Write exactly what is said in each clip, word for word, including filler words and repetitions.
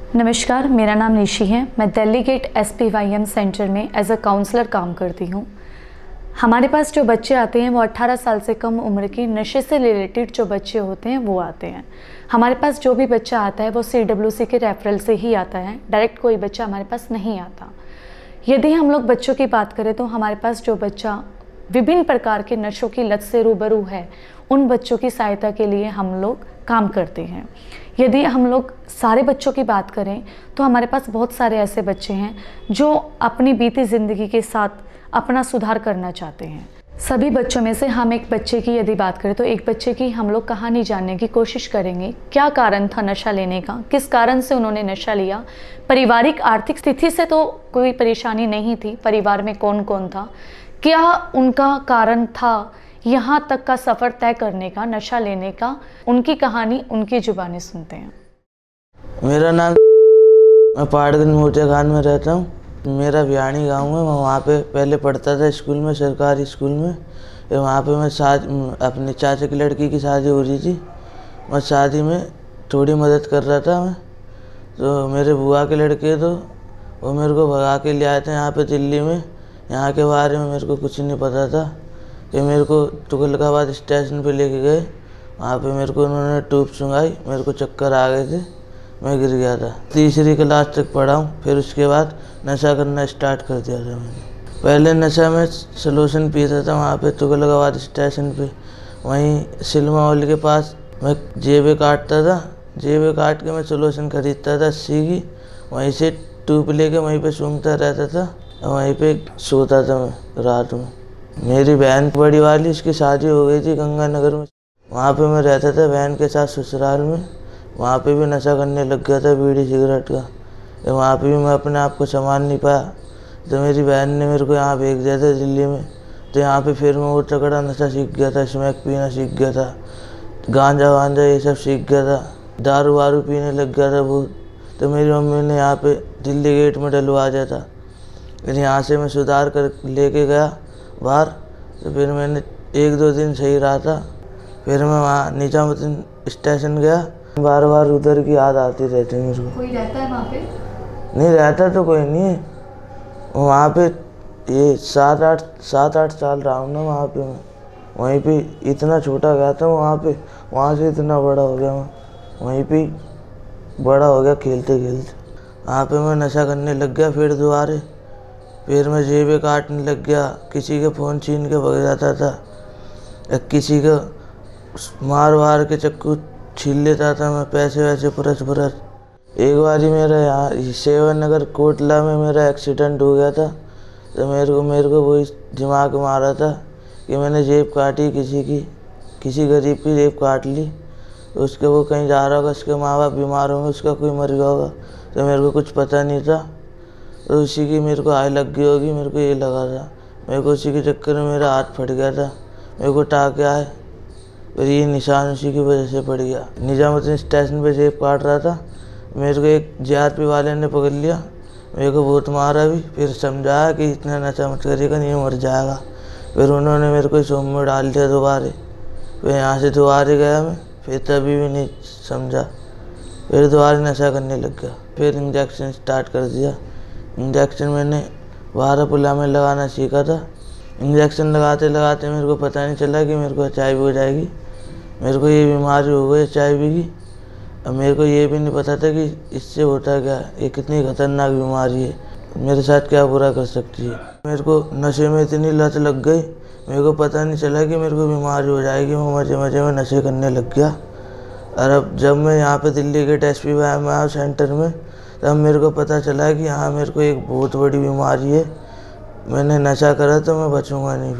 नमस्कार, मेरा नाम निशी है। मैं Delhi gate S P Y M centre में एज अ काउंसलर काम करती हूँ। हमारे पास जो बच्चे आते हैं वो अठारह साल से कम उम्र के नशे से रिलेटेड जो बच्चे होते हैं वो आते हैं। हमारे पास जो भी बच्चा आता है वो सी डब्ल्यू सी के रेफरल से ही आता है, डायरेक्ट कोई बच्चा हमारे पास नहीं आता। यदि हम लोग बच्चों की बात करें तो हमारे पास जो बच्चा विभिन्न प्रकार के नशों की लत से रूबरू है, उन बच्चों की सहायता के लिए हम लोग काम करते हैं। यदि हम लोग सारे बच्चों की बात करें तो हमारे पास बहुत सारे ऐसे बच्चे हैं जो अपनी बीती ज़िंदगी के साथ अपना सुधार करना चाहते हैं। सभी बच्चों में से हम एक बच्चे की यदि बात करें तो एक बच्चे की हम लोग कहानी जानने की कोशिश करेंगे। क्या कारण था नशा लेने का, किस कारण से उन्होंने नशा लिया, पारिवारिक आर्थिक स्थिति से तो कोई परेशानी नहीं थी, परिवार में कौन कौन था, क्या उनका कारण था यहाँ तक का सफ़र तय करने का, नशा लेने का। उनकी कहानी उनकी ज़ुबानी सुनते हैं। मेरा नाम, मैं पहाड़गंज मोतिया खान में रहता हूँ। मेरा भियाणी गांव है। मैं वहाँ पे पहले पढ़ता था स्कूल में, सरकारी स्कूल में। फिर वहाँ पे मैं शादी, अपने चाचा की लड़की की शादी हो रही थी। मैं शादी में थोड़ी मदद कर रहा था मैं। तो मेरे बुआ के लड़के तो वो मेरे को भगा के ले आए थे यहाँ पे दिल्ली में। यहाँ के बारे में मेरे को कुछ नहीं पता था कि मेरे को तुगलकाबाद स्टेशन पे लेके गए। वहाँ पे मेरे को उन्होंने ट्यूब सुंघाई, मेरे को चक्कर आ गए थे, मैं गिर गया था। तीसरी क्लास तक पढ़ा हूँ। फिर उसके बाद नशा करना स्टार्ट कर दिया था मैंने। पहले नशा में सलोशन पीता था वहाँ पे तुगलकाबाद स्टेशन पे। वहीं सिनेमा हॉल के पास मैं जेबें काटता था, जेबें काट के मैं सलोशन खरीदता था अस्सी की। वहीं से ट्यूब लेके वहीं पे सूंघता रहता था, वहीं पे सोता था मैं रात में। मेरी बहन बड़ी वाली, उसकी शादी हो गई थी गंगानगर में। वहाँ पे मैं रहता था बहन के साथ ससुराल में। वहाँ पे भी नशा करने लग गया था बीड़ी सिगरेट का। तो वहाँ पे भी मैं अपने आप को संभाल नहीं पाया। तो मेरी बहन ने मेरे को यहाँ भेज दिया था दिल्ली में। तो यहाँ पे फिर मैं वो तगड़ा नशा सीख गया था, स्मैक पीना सीख गया था, गांजा वांजा ये सब सीख गया था, दारू वारू पीने लग गया था बहुत। तो मेरी मम्मी ने यहाँ पे दिल्ली गेट में डलवा दिया था। फिर यहाँ से मैं सुधार कर लेके गया बाहर। तो फिर मैंने एक दो दिन सही रहा था। फिर मैं वहाँ निजामुद्दीन स्टेशन गया। बार बार उधर की याद आती रहती है मेरे को। कोई रहता है वहाँ पे? नहीं रहता तो कोई नहीं है वहाँ पे। ये सात आठ सात आठ साल रहा हूँ ना वहाँ पे मैं। वहीं पे इतना छोटा गया था वहाँ पे, वहाँ से इतना बड़ा हो गया मैं। वहीं पे बड़ा हो गया खेलते खेलते। वहाँ पे मैं नशा करने लग गया फिर दोबारा। फिर मैं जेबें काटने लग गया, किसी के फ़ोन छीन के भग जाता था, किसी का मार वार के चक्कू छीन लेता था मैं, पैसे वैसे परस परस। एक बार ही मेरा यहाँ सेवन नगर कोटला में मेरा एक्सीडेंट हो गया था। तो मेरे को मेरे को वही दिमाग मारा था कि मैंने जेब काटी किसी की, किसी गरीब की जेब काट ली। उसके वो कहीं जा रहा होगा, उसके माँ बाप बीमार होंगे, उसका कोई मर गया होगा। तो मेरे को कुछ पता नहीं था। तो उसी की मेरे को आय लग गई होगी, मेरे को ये लगा था। मेरे को उसी के चक्कर में मेरा हाथ फट गया था, मेरे को टाँके आए। फिर ये निशान उसी की वजह से पड़ गया। निजामुद्दीन स्टेशन पे जेब काट रहा था, मेरे को एक जे आर पी वाले ने पकड़ लिया, मेरे को बहुत मारा भी। फिर समझाया कि इतना नशा मत करिएगा, नहीं मर जाएगा। फिर उन्होंने मेरे को सोम में डाल दिया दोबारा। फिर यहाँ से दोबारा गया मैं, फिर तभी भी नहीं समझा, फिर दोबारा नशा करने लग गया। फिर इंजेक्शन स्टार्ट कर दिया। इंजेक्शन मैंने बारापुला में लगाना सीखा था। इंजेक्शन लगाते लगाते मेरे को पता नहीं चला कि मेरे को एच आई वी हो जाएगी, मेरे को ये बीमारी हो गई एच आई वी की। अब मेरे को ये भी नहीं पता था कि इससे होता क्या, ये कितनी खतरनाक बीमारी है, मेरे साथ क्या बुरा कर सकती है। मेरे को नशे में इतनी लत लग गई, मेरे को पता नहीं चला कि मेरे को बीमारी हो जाएगी। मैं मजे मजे में नशे करने लग गया। और अब जब मैं यहाँ पे Delhi gate S P Y M centre में, तब मेरे को पता चला कि हाँ मेरे को एक बहुत बड़ी बीमारी है। मैंने नशा करा तो मैं बचूंगा नहीं।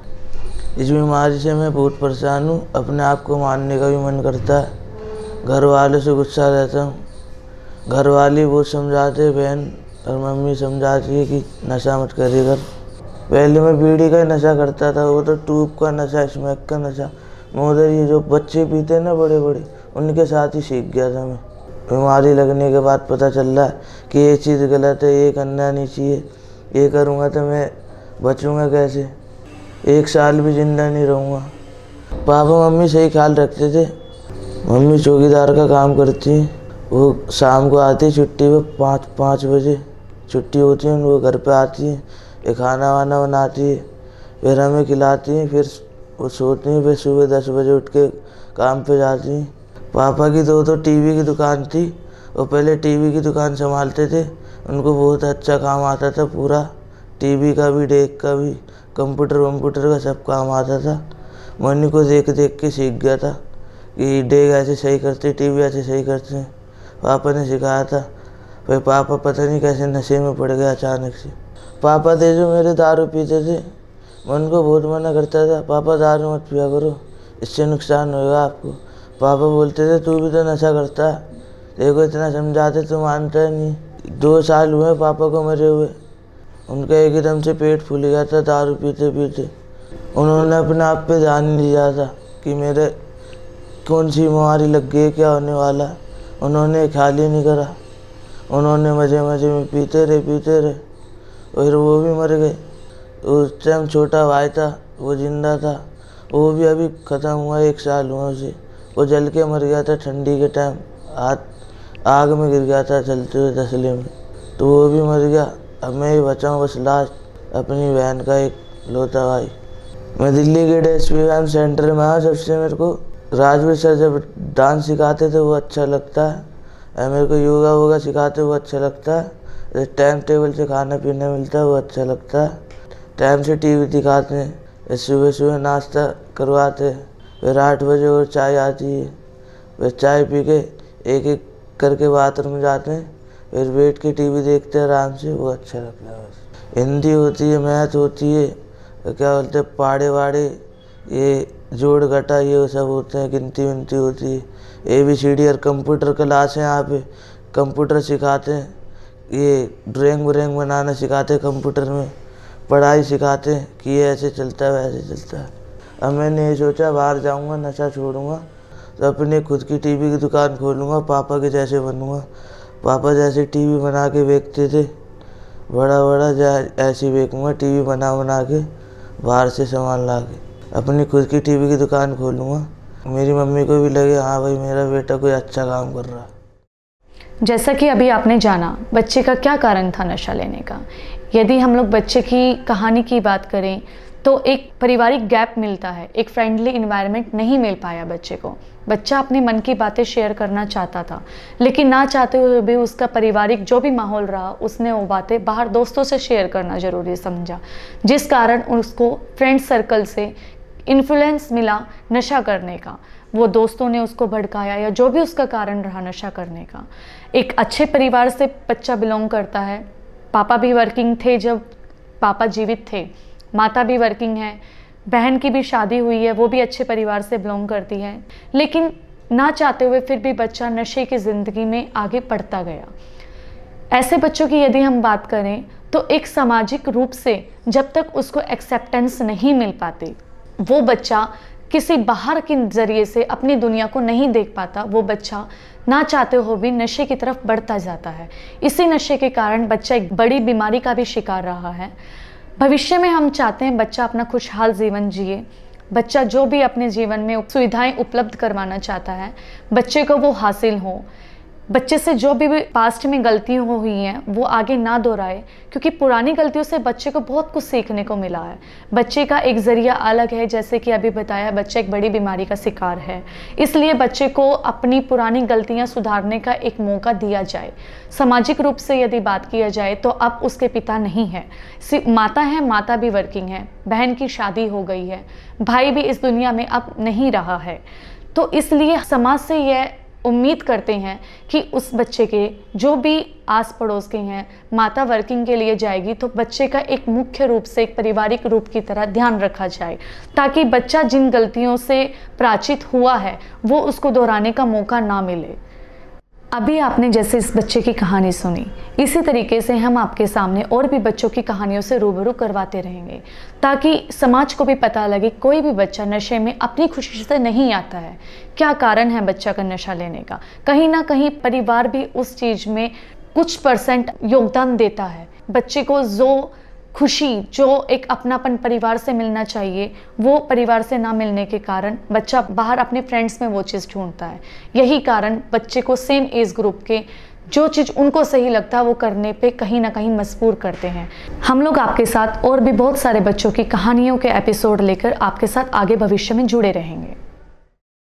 फिर इस बीमारी से मैं बहुत परेशान हूँ, अपने आप को मारने का भी मन करता है। घर वालों से गुस्सा रहता हूँ। घर वाले बहुत समझाते, बहन और मम्मी समझाती है कि नशा मत करिएगा। पहले मैं बीड़ी का नशा करता था, वो तो ट्यूब का नशा, स्मैक का नशा। मैं उधर ये जो बच्चे पीते हैं ना बड़े बड़े, उनके साथ ही सीख गया था मैं। बीमारी लगने के बाद पता चल रहा है कि ये चीज़ गलत है, ये करना नहीं चाहिए, ये करूँगा तो मैं बचूँगा कैसे, एक साल भी जिंदा नहीं रहूँगा। पापा मम्मी सही ख्याल रखते थे। मम्मी चौकीदार का काम करती है, वो शाम को आती है छुट्टी पे, पाँच पाँच बजे छुट्टी होती है, वो घर पे आती है, ये खाना वाना बनाती है, फिर हमें खिलाती हैं, फिर वो सोती हैं, फिर सुबह दस बजे उठ के काम पे जाती हैं। पापा की तो तो टीवी की दुकान थी, वो पहले टीवी की दुकान संभालते थे, उनको बहुत अच्छा काम आता था, पूरा टीवी का भी, डेक का भी, कंप्यूटर वम्प्यूटर का सब काम आता था। मैं उन्हीं को देख देख के सीख गया था कि डेक ऐसे सही करते, टीवी ऐसे सही करते हैं, पापा ने सिखाया था। फिर पापा पता नहीं कैसे नशे में पड़ गया अचानक से। पापा थे जो मेरे दारू पीते थे, मैं उनको बहुत मना करता था, पापा दारू मत पिया करो, इससे नुकसान होगा आपको। पापा बोलते थे तू भी तो नशा करता है, देखो इतना समझाते तो मानता ही नहीं। दो साल हुए पापा को मरे हुए, उनका एकदम से पेट फूल गया था दारू पीते पीते। उन्होंने अपने आप पे ध्यान नहीं दिया था कि मेरे कौन सी बीमारी लग गई, क्या होने वाला। उन्होंने ख्याल ही नहीं करा, उन्होंने मज़े मज़े में पीते रहे पीते रहे और वो भी मर गए। उस टाइम छोटा भाई था, वो जिंदा था, वो भी अभी ख़त्म हुआ, एक साल हुआ उसे। वो जल के मर गया था ठंडी के टाइम, हाथ आग में गिर गया था चलते हुए तसले में, तो वो भी मर गया। अब मैं ही बचा हूँ बस लास्ट, अपनी बहन का एक लौता भाई। मैं Delhi gate S P Y M centre में आया, सबसे मेरे को राजवीर सर जब डांस सिखाते थे वो अच्छा लगता है, और मेरे को योगा वोगा सिखाते वो अच्छा लगता है, टाइम टेबल से खाना पीना मिलता है वो अच्छा लगता है, टाइम से टीवी दिखाते हैं, सुबह सुबह नाश्ता करवाते हैं, फिर आठ बजे और चाय आती है, फिर चाय पी के एक एक करके बाथरूम जाते हैं, फिर बैठ के टीवी देखते हैं आराम से, वो अच्छा लगता है। बस हिंदी होती है, मैथ होती है, क्या बोलते हैं पहाड़े वाड़े, ये जोड़ घटा ये सब होते हैं, गिनती विनती होती है, ए बी सी डी। और कंप्यूटर क्लास है यहाँ पे, कंप्यूटर सिखाते हैं, ये ड्राइंग व्राइंग बनाना सिखाते हैं कंप्यूटर में, पढ़ाई सिखाते हैं कि ये ऐसे चलता है वैसे चलता है। अब मैंने ये सोचा बाहर जाऊँगा, नशा छोड़ूंगा, तो अपने खुद की टीवी की दुकान खोलूँगा, पापा के जैसे बनूँगा। पापा जैसे टीवी बना के बेचते थे, बड़ा बड़ा जाए ऐसे बेचूँगा, टीवी बना बना के बाहर से सामान ला के अपनी खुद की टीवी की दुकान खोलूँगा। मेरी मम्मी को भी लगे हाँ भाई मेरा बेटा कोई अच्छा काम कर रहा है। जैसा कि अभी आपने जाना बच्चे का क्या कारण था नशा लेने का। यदि हम लोग बच्चे की कहानी की बात करें तो एक पारिवारिक गैप मिलता है, एक फ्रेंडली इन्वायरमेंट नहीं मिल पाया बच्चे को। बच्चा अपनी मन की बातें शेयर करना चाहता था, लेकिन ना चाहते हुए भी उसका पारिवारिक जो भी माहौल रहा उसने वो बातें बाहर दोस्तों से शेयर करना ज़रूरी समझा, जिस कारण उसको फ्रेंड सर्कल से इन्फ्लुएंस मिला नशा करने का। वो दोस्तों ने उसको भड़काया या जो भी उसका कारण रहा नशा करने का। एक अच्छे परिवार से बच्चा बिलोंग करता है, पापा भी वर्किंग थे जब पापा जीवित थे, माता भी वर्किंग है, बहन की भी शादी हुई है, वो भी अच्छे परिवार से बिलोंग करती है, लेकिन ना चाहते हुए फिर भी बच्चा नशे की ज़िंदगी में आगे बढ़ता गया। ऐसे बच्चों की यदि हम बात करें तो एक सामाजिक रूप से जब तक उसको एक्सेप्टेंस नहीं मिल पाती, वो बच्चा किसी बाहर के ज़रिए से अपनी दुनिया को नहीं देख पाता, वो बच्चा ना चाहते हो भी नशे की तरफ बढ़ता जाता है। इसी नशे के कारण बच्चा एक बड़ी बीमारी का भी शिकार रहा है। भविष्य में हम चाहते हैं बच्चा अपना खुशहाल जीवन जिए, बच्चा जो भी अपने जीवन में सुविधाएं उपलब्ध करवाना चाहता है बच्चे को वो हासिल हो। बच्चे से जो भी पास्ट में गलतियाँ हुई हैं वो आगे ना दोहराए, क्योंकि पुरानी गलतियों से बच्चे को बहुत कुछ सीखने को मिला है। बच्चे का एक ज़रिया अलग है, जैसे कि अभी बताया बच्चा एक बड़ी बीमारी का शिकार है, इसलिए बच्चे को अपनी पुरानी गलतियां सुधारने का एक मौका दिया जाए। सामाजिक रूप से यदि बात किया जाए तो अब उसके पिता नहीं है, सिर्फ माता है, माता भी वर्किंग है, बहन की शादी हो गई है, भाई भी इस दुनिया में अब नहीं रहा है। तो इसलिए समाज से यह उम्मीद करते हैं कि उस बच्चे के जो भी आस पड़ोस के हैं, माता वर्किंग के लिए जाएगी तो बच्चे का एक मुख्य रूप से एक पारिवारिक रूप की तरह ध्यान रखा जाए, ताकि बच्चा जिन गलतियों से पराचित हुआ है वो उसको दोहराने का मौका ना मिले। अभी आपने जैसे इस बच्चे की कहानी सुनी, इसी तरीके से हम आपके सामने और भी बच्चों की कहानियों से रूबरू करवाते रहेंगे, ताकि समाज को भी पता लगे कोई भी बच्चा नशे में अपनी खुशी से नहीं आता है। क्या कारण है बच्चा का नशा लेने का? कहीं ना कहीं परिवार भी उस चीज़ में कुछ परसेंट योगदान देता है। बच्चे को जो खुशी जो एक अपनापन परिवार से मिलना चाहिए वो परिवार से ना मिलने के कारण बच्चा बाहर अपने फ्रेंड्स में वो चीज़ ढूंढता है। यही कारण बच्चे को सेम एज ग्रुप के जो चीज़ उनको सही लगता है वो करने पे कहीं ना कहीं मजबूर करते हैं। हम लोग आपके साथ और भी बहुत सारे बच्चों की कहानियों के एपिसोड लेकर आपके साथ आगे भविष्य में जुड़े रहेंगे।